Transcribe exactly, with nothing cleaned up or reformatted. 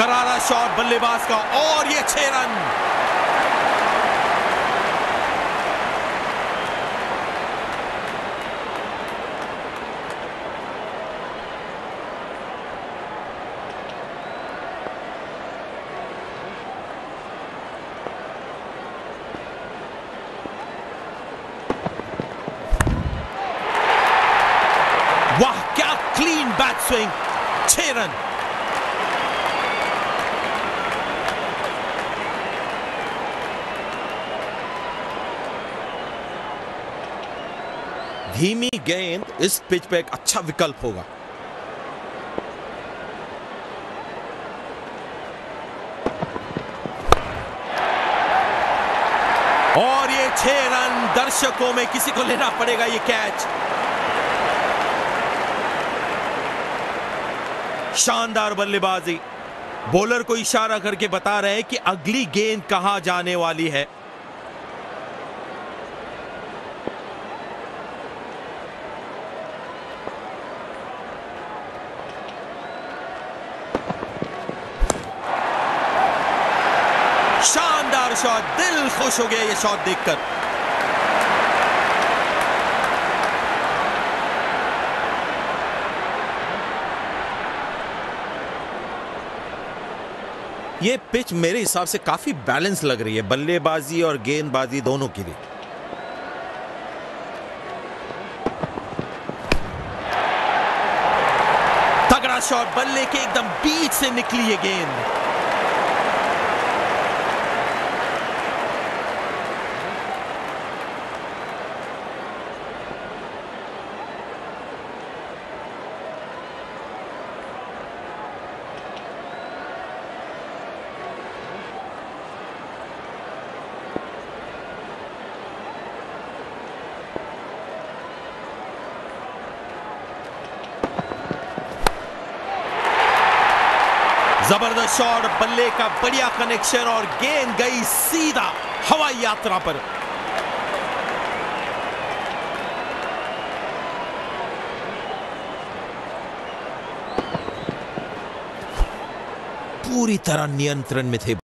करारा शॉट बल्लेबाज का और ये छह रन। वाह क्या क्लीन बैट स्विंग, छह रन। धीमी गेंद इस पिच पे एक अच्छा विकल्प होगा। और ये छह रन, दर्शकों में किसी को लेना पड़ेगा ये कैच। शानदार बल्लेबाजी, बॉलर को इशारा करके बता रहे हैं कि अगली गेंद कहां जाने वाली है। शानदार शॉट, दिल खुश हो गया ये शॉट देखकर। ये पिच मेरे हिसाब से काफी बैलेंस लग रही है बल्लेबाजी और गेंदबाजी दोनों के लिए। तगड़ा शॉट, बल्ले के एकदम बीच से निकली ये गेंद। जबरदस्त शॉट, बल्ले का बढ़िया कनेक्शन और गेंद गई सीधा हवाई यात्रा पर। पूरी तरह नियंत्रण में थे।